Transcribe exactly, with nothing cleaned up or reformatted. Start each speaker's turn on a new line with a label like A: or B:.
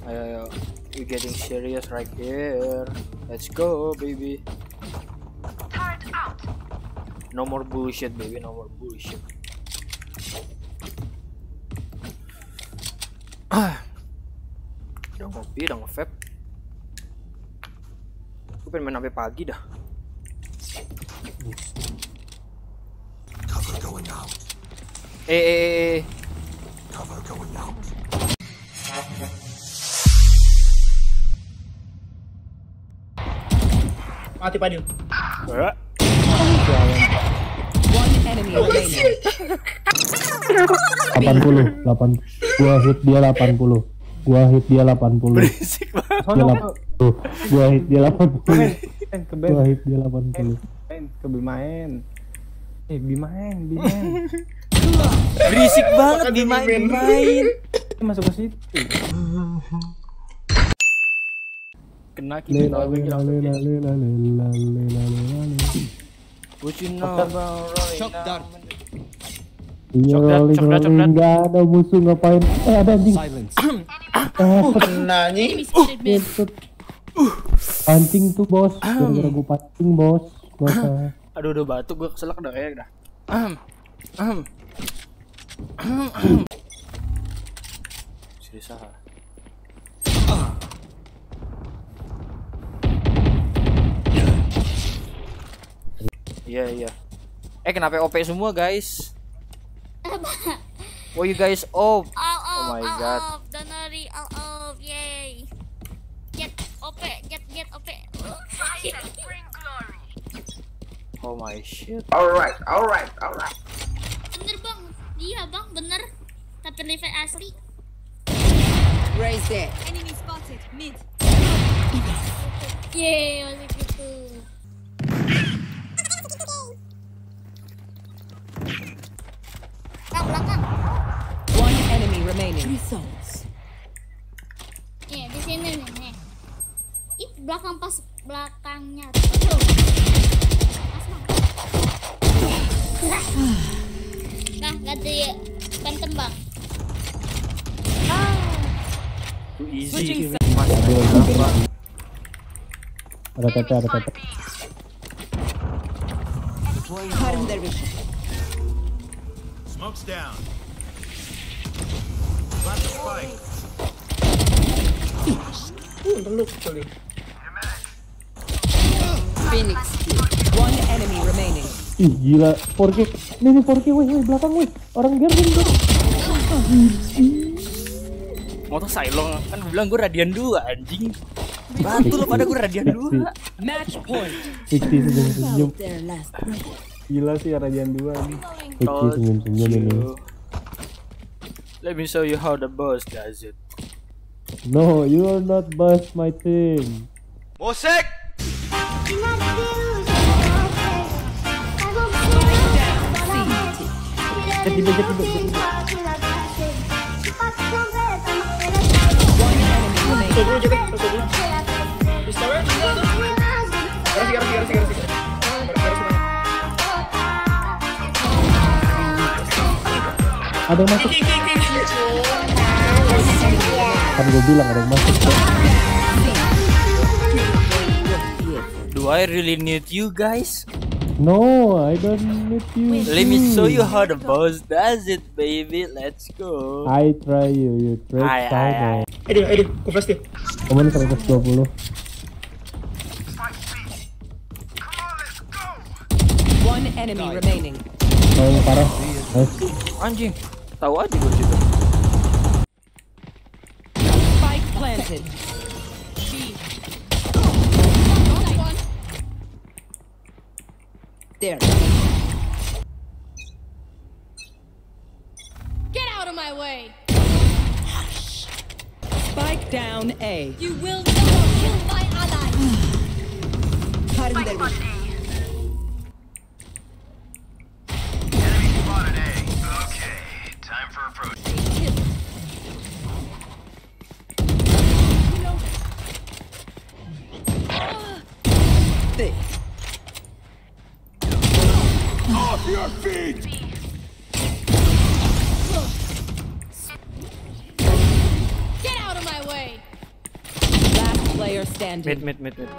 A: Ayo, ayo. We getting serious right here. Let's go, baby. No more bullshit, baby. No more bullshit. Udah ngopi, udah nge-vape. Gue pengen main sampai pagi dah.
B: Cover going out.
A: Eh, eh, eh.
B: Cover going out.
C: Mati Padil.
A: Eh.
D: One enemy remaining.
E: delapan puluh, delapan. Gua hit dia delapan puluh. Gua hit dia delapan puluh.
A: Berisik banget.
E: Dia delapan puluh. Gua hit dia delapan puluh.
C: Ke
E: Gua hit dia delapan puluh.
C: main, ke Bimain. Eh, Bimain, Bimain.
A: Berisik banget dimain-main.
C: Masuk ke situ. Kena kita
E: Lela lela lela lela lela lela lela.
A: What you know about rolling down?
E: Iya,
A: Coklat,
E: rolling
A: coklat,
E: rolling
A: coklat.
E: nggak ada musuh ngapain? Eh ada anjing.
C: Kena nih.
E: Pancing tuh bos. Gara-gara gua pancing bos. Bos.
A: Aduh, udah batuk gue keselak dah kayak dah. Serius ah. Iya iya. Eh kenapa O P semua guys? Oh you guys off.
F: Oh
A: my God.
F: Don't worry, all off, yay. Get O P, get get O P.
A: Oh my shit.
C: Alright, alright, alright.
F: Bener bang, iya bang, bener. Tapi level asli.
D: Raise there.
F: Enemy spotted, mid. Yeay, masih gitu. Kak, belakang.
D: One enemy remaining. Results.
F: Nih, di sini nih, nih. Ih, belakang pas belakangnya. Pas bang. Nah, ganti phantom bang.
A: Too easy.
E: Ada T P, ada T P.
D: Cutting their vision.
B: Smoke's down. Plant the spike.
D: Phoenix. One enemy remaining.
E: Ih gila, four K. Nih nih four K, woi woi belakang woi. Orang Gerden tuh.
A: Motor Silong kan gue bilang gue radian dua anjing. Batu lo pada gue radian dua.
D: Match point.
E: Fiksi senyum-senyum.
D: Their last.
C: Gila sih Rajan dua nih.
E: Fiksi senyum-senyum ini.
A: Let me show you how the boss does it.
E: No, you are not boss my team.
B: Musik!
E: Jadi jadi jadi.
D: One enemy remaining.
E: Ada yang masuk. Kan gue bilang ada yang masuk.
A: Do I really need you guys?
E: No, I don't need you.
A: Let me show you how the boss does it, baby. Let's go.
E: I try you, you try.
A: Ay, ay, ay.
C: Aduh, aduh, ku flash dia.
E: Kamu seratus dua puluh.
D: One enemy remaining.
E: Oh, yang parah. Nice.
A: Anjing, tahu aja gue situ.
D: Spike planted. There.
F: Get out of my way.
D: Spike down A.
F: You will never kill my ally.
D: Cutting their vision.
B: Enemy spotted A. Okay, time for approach.
D: Thick.
B: Off your feet!
F: Get out of my way.
D: player
A: Mid
D: standing.
A: mid mid mid.